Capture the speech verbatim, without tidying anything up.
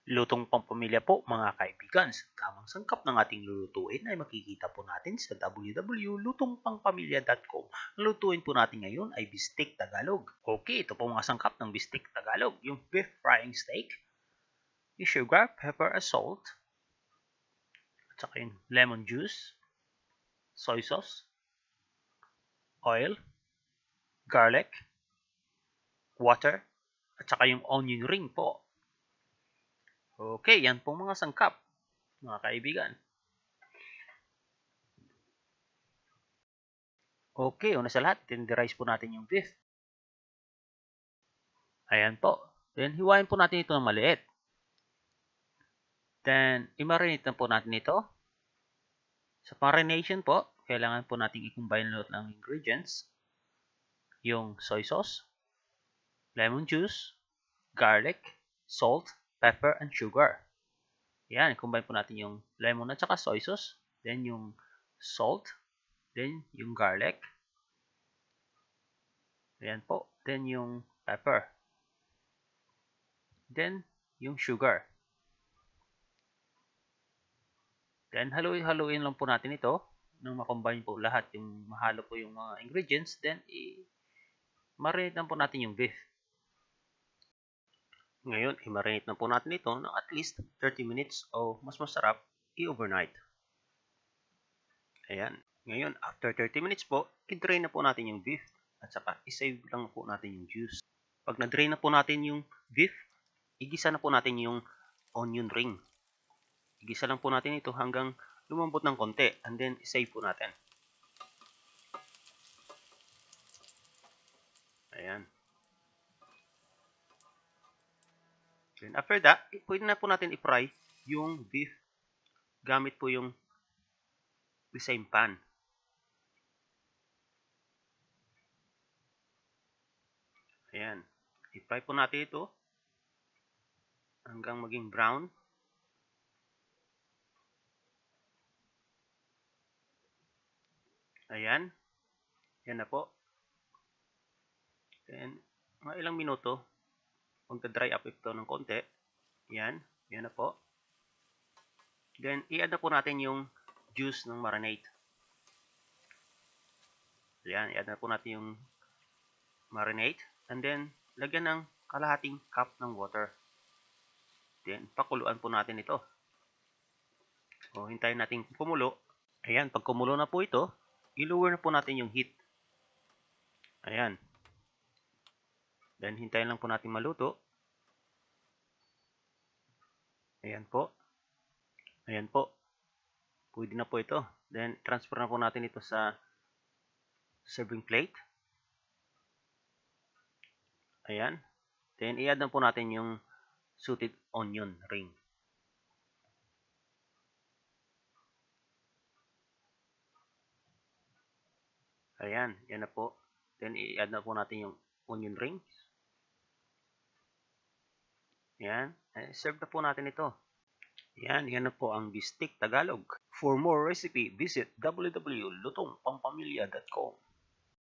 Lutong pampamilya po mga kaibigan. Sa tamang sangkap ng ating lulutuin ay makikita po natin sa w w w dot lutong pangpamilya dot com. Ang lutuin po natin ngayon ay bistek Tagalog. Okay, ito po mga sangkap ng bistek Tagalog. Yung beef frying steak, yung sugar, pepper, and salt, at saka yung lemon juice, soy sauce, oil, garlic, water, at saka yung onion ring po. Okay, yan po mga sangkap, mga kaibigan. Okay, una sa lahat, tenderize po natin yung beef. Ayan po. Then, hiwain po natin ito ng maliit. Then, i-marinate na po natin ito. Sa marination po, kailangan po natin i-combine lahat ng ingredients. Yung soy sauce, lemon juice, garlic, salt, pepper, and sugar. Yan, combine po natin yung lemon at saka soy sauce. Then, yung salt. Then, yung garlic. Ayan po. Then, yung pepper. Then, yung sugar. Then, haluin-haluin lang po natin ito. Nung makombine po lahat, yung mahalo po yung mga ingredients. Then, i-marinate lang po natin yung beef. Ngayon, i-marinate na po natin ito ng at least thirty minutes o mas masarap, i-overnight. Ayan. Ngayon, after thirty minutes po, i-drain na po natin yung beef. At saka, i-save lang po natin yung juice. Pag na-drain na po natin yung beef, igisa na po natin yung onion ring. Igisa lang po natin ito hanggang lumambot ng konti. And then, i-save po natin. Ayan. Then, after that, pwede na po natin i-fry yung beef gamit po yung the same pan. Ayan. I-fry po natin ito hanggang maging brown. Ayan. Yan na po. Then, mga ilang minuto, magda-dry up ito ng konti. Yan. Yan na po. Then, i-add na po natin yung juice ng marinade. Yan. I-add na po natin yung marinade. And then, lagyan ng kalahating cup ng water. Then, pakuluan po natin ito. O, hintayin natin kumulo. Ayan. Pag kumulo na po ito, i-lower na po natin yung heat. Ayan. Then, hintayin lang po natin maluto. Ayan po. Ayan po. Pwede na po ito. Then, transfer na po natin ito sa serving plate. Ayan. Then, i-add na po natin yung sauteed onion ring. Ayan. Yan na po. Then, i-add na po natin yung onion rings. Ayan. Eh, serve na po natin ito. Yan, yan na po ang bistek Tagalog. For more recipe, visit w w w dot lutong pampamilya dot com.